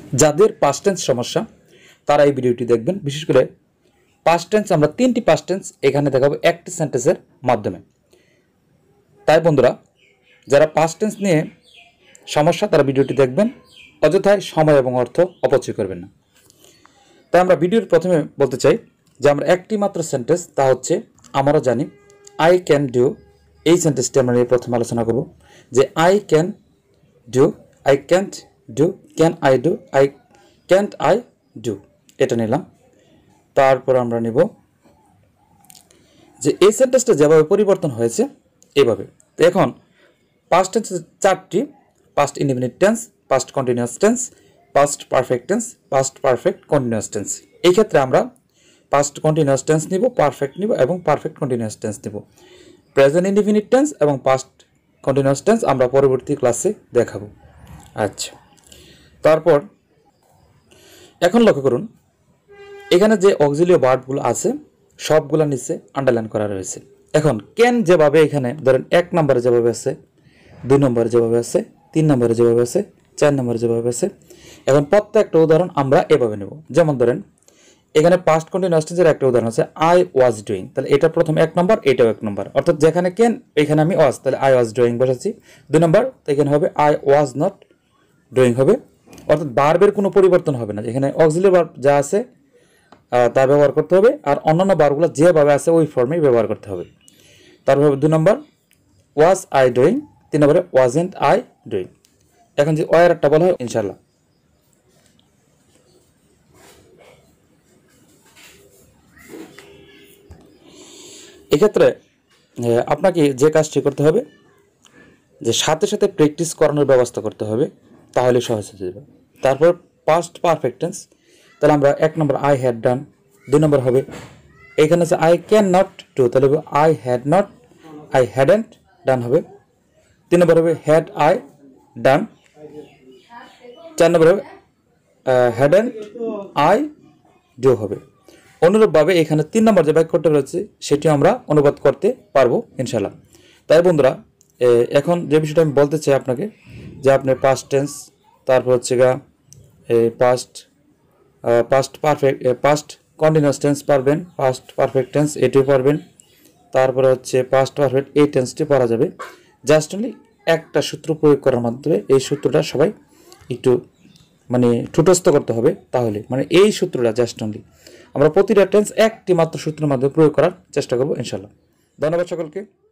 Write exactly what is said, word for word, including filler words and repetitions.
যাদের past tense সমস্যা তারা এই ভিডিওটি দেখবেন। বিশেষ করে পাস্ট টেন্স আমরা তিনটি পাস্ট টেন্স এখানে দেখাবো একটি সেন্টেন্সের মাধ্যমে। তাই বন্ধুরা, যারা পাস্ট টেন্স নিয়ে সমস্যা তারা ভিডিওটি দেখবেন, অযথায় সময় এবং অর্থ অপচয় করবেন না। তাই আমরা ভিডিওর প্রথমে বলতে চাই যে আমরা একটি মাত্র সেন্টেন্স, তা হচ্ছে আমরা জানি আই ক্যান ডু। এই সেন্টেন্সটি আমরা নিয়ে প্রথমে আলোচনা করব যে I can do, I can't do, can I do, I can't I do, এটা নিলাম। তারপর আমরা নিব যে এই সেন্টেন্সটা যেভাবে পরিবর্তন হয়েছে এভাবে। তো এখন পাস্ট টেন্সের চারটি: past indefinite tense, past continuous tense, past perfect tense, past perfect continuous tense. এই ক্ষেত্রে আমরা পাস্ট কন্টিনিউয়াস টেন্স নিব, পারফেক্ট নিব এবং পারফেক্ট কন্টিনিউয়াস টেন্স নিব। প্রেজেন্ট ইনডিফিনিট টেন্স এবং পাস্ট কন্টিনিউয়াস টেন্স আমরা পরবর্তী ক্লাসে দেখাবো। আচ্ছা, তারপর এখন লক্ষ্য করুন এখানে যে অক্সিলিয়ারি ভার্বগুলো আছে সবগুলো নিচে আন্ডারলাইন করা রয়েছে। এখন ক্যান যেভাবে এখানে ধরেন এক নম্বরে যেভাবে আছে, দুই নম্বরে যেভাবে আছে, তিন নম্বরে যেভাবে আছে, চার নম্বরে যেভাবে আছে, এখন প্রত্যেকটা উদাহরণ আমরা এভাবে নেব। যেমন ধরেন এখানে পাস্ট কন্টিনিউয়াস টেন্সের একটা উদাহরণ আছে আই ওয়াজ ডুইং, তাহলে এটা প্রথম এক নম্বর, এটাও এক নম্বর, অর্থাৎ যেখানে ক্যান এখানে আমি ওয়াজ, তাহলে আই ওয়াজ ডুইং বসাচ্ছি। দুই নম্বর এখানে হবে আই ওয়াজ নট ডুইং হবে, অর্থাৎ ভার্বের কোনো পরিবর্তন হবে না, এখানে অক্সিলিয়ারি ভার্ব যা আছে তা ব্যবহার করতে হবে, আর অন্যান্য ভার্বগুলো যেভাবে আছে ওই ফর্মেই ব্যবহার করতে হবে। তারপর দুই নম্বর ওয়াজ আই ডুইং, তিন নম্বরে ওয়াজেন্ট আই ডুইং। এখন যে ওয়ার একটা বলা হয় ইনশাল্লাহ। এক্ষেত্রে আপনাকে যে কাজটি করতে হবে যে সাথে সাথে প্র্যাকটিস করানোর ব্যবস্থা করতে হবে, তাহলে সহজ হয়ে যাবে। তারপর পাস্ট পারফেক্ট টেন্স, তাহলে আমরা এক নম্বর আই হ্যাড ডান, দুই নম্বর হবে এখানে আছে আই ক্যান নট ডু, তাহলে হবে I had not, I hadn't done হবে। তিন নম্বর হবে হ্যাড আই ডান, চার নম্বর হবে হ্যাডেন্ট আই ডু হবে। অনুরূপভাবে এখানে তিন নম্বর যে বাক্যটা রয়েছে সেটি আমরা অনুবাদ করতে পারবো ইনশাল্লাহ। তাই বন্ধুরা, এখন যে বিষয়টা আমি বলতে চাই আপনাকে যে আপনি পাস্ট টেন্স, তারপর হচ্ছে গা past past perfect past continuous tense পারবেন, পাস্ট পারফেক্ট টেন্স এটিও পারবেন, তারপরে হচ্ছে পাস্ট পারফেক্ট এই টেন্সটি পারা যাবে। জাস্ট অনলি একটা সূত্র প্রয়োগ করার মাধ্যমে, এই সূত্রটা সবাই একটু মানে ঠুটস্থ করতে হবে, তাহলে মানে এই সূত্রটা জাস্ট অনলি আমরা প্রতিটা টেন্স একটি মাত্র সূত্রের মাধ্যমে প্রয়োগ করার চেষ্টা করবো ইনশাল্লাহ। ধন্যবাদ সকলকে।